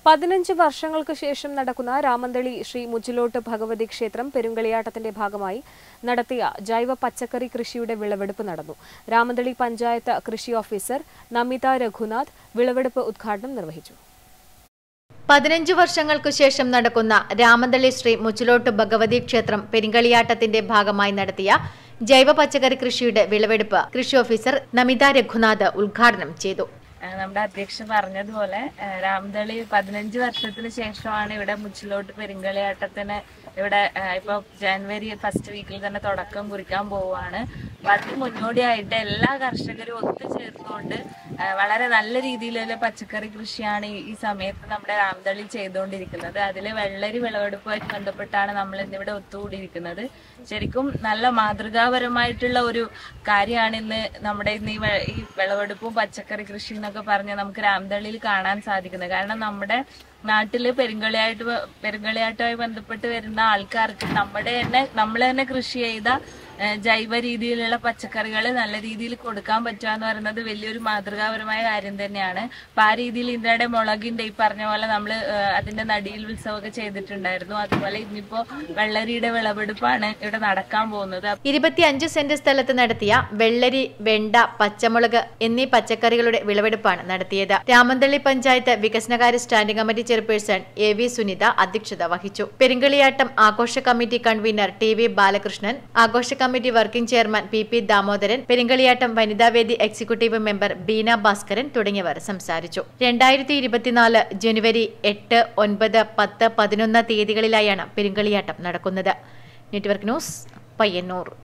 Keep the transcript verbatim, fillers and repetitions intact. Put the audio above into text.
പതിനഞ്ച് വർഷങ്ങൾക്ക് ശേഷം നടക്കുന്ന രാമന്തളി ശ്രീ മുച്ചിലോട്ട് ഭഗവതി ക്ഷേത്രം പെരുങ്കളിയാട്ടത്തിന്റെ ഭാഗമായി നടത്തിയ ജൈവ പച്ചക്കറി കൃഷിയുടെ വിളവെടുപ്പ് നടന്നു. രാമന്തളി പഞ്ചായത്ത് കൃഷി ഓഫീസർ നമിത രഘുനാഥ് വിളവെടുപ്പ് ഉദ്ഘാടനം നിർവഹിച്ചു. പതിനഞ്ച് വർഷങ്ങൾക്കു ശേഷം നടക്കുന്ന രാമന്തളി ശ്രീ മുച്ചിലോട്ട് ഭഗവതി ക്ഷേത്രം പെരുങ്കളിയാട്ടത്തിന്റെ ഭാഗമായി നടത്തിയ ജൈവ പച്ചക്കറി കൃഷിയുടെ വിളവെടുപ്പ് കൃഷി ഓഫീസർ നമിത രഘുനാഥ് ഉദ്ഘാടനം ചെയ്തു. നമ്മുടെ അധ്യക്ഷൻ പറഞ്ഞതുപോലെ രാമന്തളി പതിനഞ്ച് വർഷത്തിന് ശേഷമാണ് ഇവിടെ മുച്ചിലോട്ട് പെരുങ്കളിയാട്ടത്തിന് ഇവിടെ ഇപ്പൊ ജനുവരി ഫസ്റ്റ് വീക്കിൽ തന്നെ തുടക്കം കുറിക്കാൻ പോവുകയാണ്. അപ്പൊ അതിന് മുന്നോടിയായിട്ട് എല്ലാ കർഷകരും ഒത്തുചേർന്നുകൊണ്ട് വളരെ നല്ല രീതിയിലുള്ള പച്ചക്കറി കൃഷിയാണ് ഈ സമയത്ത് നമ്മുടെ രാമന്തളി ചെയ്തുകൊണ്ടിരിക്കുന്നത്. അതിൽ വെള്ളരി വിളവെടുപ്പുമായിട്ട് ബന്ധപ്പെട്ടാണ് നമ്മൾ ഇന്നിവിടെ ഒത്തുകൂടിയിരിക്കുന്നത്. ശരിക്കും നല്ല മാതൃകാപരമായിട്ടുള്ള ഒരു കാര്യമാണ് ഇന്ന് നമ്മുടെ ഇന്ന് ഈ വിളവെടുപ്പും പച്ചക്കറി കൃഷി എന്നൊക്കെ പറഞ്ഞ് നമുക്ക് രാമന്തളിയിൽ കാണാൻ സാധിക്കുന്നത്. കാരണം നമ്മുടെ നാട്ടില് പെരുങ്കളിയായിട്ട് പെരുങ്കളിയാട്ടവുമായി ബന്ധപ്പെട്ട് വരുന്ന ആൾക്കാർക്ക് നമ്മുടെ തന്നെ നമ്മൾ തന്നെ കൃഷി ചെയ്ത ജൈവ രീതിയിലുള്ള പച്ചക്കറികൾ നല്ല രീതിയിൽ കൊടുക്കാൻ പറ്റുക എന്ന് പറയുന്നത് വലിയൊരു മാതൃകാപരമായ കാര്യം തന്നെയാണ്. അപ്പൊ ആ രീതിയിൽ ഇന്ത്യയുടെ മുളകിന്റെ ഈ പറഞ്ഞ പോലെ നമ്മൾ അതിന്റെ നടിയിൽ ഉത്സവമൊക്കെ ചെയ്തിട്ടുണ്ടായിരുന്നു. അതുപോലെ ഇന്നിപ്പോ വെള്ളരിയുടെ വിളവെടുപ്പാണ് ഇവിടെ നടക്കാൻ പോകുന്നത്. ഇരുപത്തിയഞ്ച് സെന്റ് സ്ഥലത്ത് നടത്തിയ വെള്ളരി, വെണ്ട, പച്ചമുളക് എന്നീ പച്ചക്കറികളുടെ വിളവെടുപ്പാണ് നടത്തിയത്. രാമന്തളി പഞ്ചായത്ത് വികസനകാര്യ standing committee chairperson A V Sunitha അധ്യക്ഷത വഹിച്ചു. പെരുങ്കളിയാട്ടം ആഘോഷ committee convener T V Balakrishnan, ആഘോഷ committee working chairman P P Damodaran, Perumkaliyattam വനിതാവേദി എക്സിക്യൂട്ടീവ് മെമ്പർ ബീന ഭാസ്കരൻ തുടങ്ങിയവർ സംസാരിച്ചു. രണ്ടായിരത്തി ഇരുപത്തിനാല് ജനുവരി എട്ട്, ഒൻപത്, പത്ത്, പതിനൊന്ന് തീയതികളിലായാണ് പെരുങ്കളിയാട്ടം നടക്കുന്നത്. Network news, Payyanur.